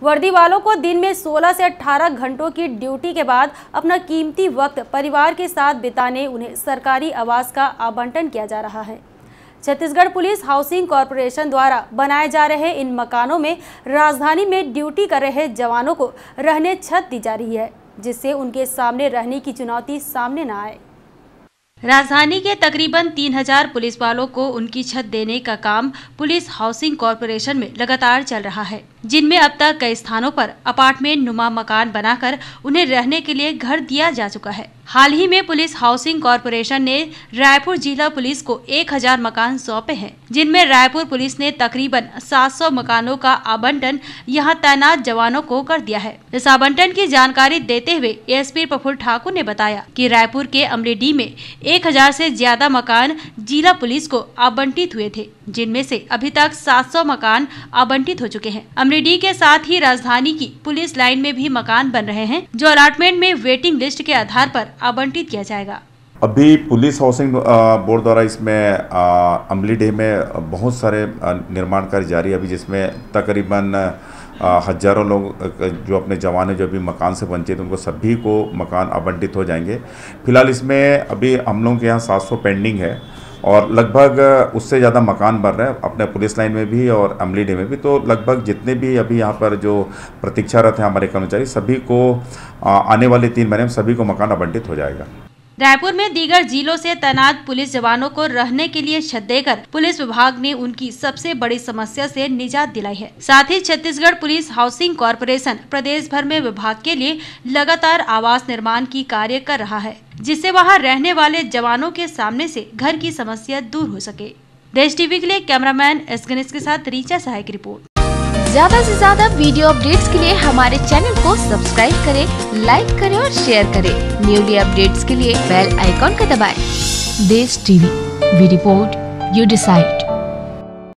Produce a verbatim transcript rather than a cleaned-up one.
वर्दी वालों को दिन में सोलह से अठारह घंटों की ड्यूटी के बाद अपना कीमती वक्त परिवार के साथ बिताने उन्हें सरकारी आवास का आवंटन किया जा रहा है। छत्तीसगढ़ पुलिस हाउसिंग कॉरपोरेशन द्वारा बनाए जा रहे इन मकानों में राजधानी में ड्यूटी कर रहे जवानों को रहने छत दी जा रही है, जिससे उनके सामने रहने की चुनौती सामने न आए। राजधानी के तकरीबन तीन हजार पुलिस वालों को उनकी छत देने का काम पुलिस हाउसिंग कॉरपोरेशन में लगातार चल रहा है, जिनमें अब तक कई स्थानों पर अपार्टमेंट नुमा मकान बनाकर उन्हें रहने के लिए घर दिया जा चुका है। हाल ही में पुलिस हाउसिंग कॉरपोरेशन ने रायपुर जिला पुलिस को एक हजार मकान सौंपे हैं, जिनमें रायपुर पुलिस ने तकरीबन सात सौ मकानों का आवंटन यहां तैनात जवानों को कर दिया है। इस आवंटन की जानकारी देते हुए एसपी प्रफुल्ल ठाकुर ने बताया कि रायपुर के अमलीडीह में एक हजार से ज्यादा मकान जिला पुलिस को आवंटित हुए थे, जिनमें से अभी तक सात सौ मकान आवंटित हो चुके हैं। अमलीडीह के साथ ही राजधानी की पुलिस लाइन में भी मकान बन रहे हैं, जो अलॉटमेंट में वेटिंग लिस्ट के आधार पर आवंटित किया जाएगा। अभी पुलिस हाउसिंग बोर्ड द्वारा इसमें अमलीडीह में बहुत सारे निर्माण कार्य जारी है अभी, जिसमें तकरीबन हजारों लोग जो अपने जवान जो अभी मकान से वंचित उनको सभी को मकान आवंटित हो जाएंगे। फिलहाल इसमें अभी हम लोगों के यहाँ सात सौ पेंडिंग है और लगभग उससे ज़्यादा मकान बन रहे हैं अपने पुलिस लाइन में भी और अमलीडीह में भी। तो लगभग जितने भी अभी यहाँ पर जो प्रतीक्षारत हैं हमारे कर्मचारी, सभी को आने वाले तीन महीने में सभी को मकान आवंटित हो जाएगा। रायपुर में दीगर जिलों से तैनात पुलिस जवानों को रहने के लिए छत देकर पुलिस विभाग ने उनकी सबसे बड़ी समस्या से निजात दिलाई है। साथ ही छत्तीसगढ़ पुलिस हाउसिंग कॉरपोरेशन प्रदेश भर में विभाग के लिए लगातार आवास निर्माण की कार्य कर रहा है, जिससे वहां रहने वाले जवानों के सामने से घर की समस्या दूर हो सके। देश टीवी के लिए कैमरामैन एस गणेश के साथ रीचा सहाय की रिपोर्ट। ज्यादा से ज्यादा वीडियो अपडेट्स के लिए हमारे चैनल को सब्सक्राइब करें, लाइक करें और शेयर करें। न्यूली अपडेट्स के लिए बेल आइकॉन का दबाएं। Desh TV, we report, you decide.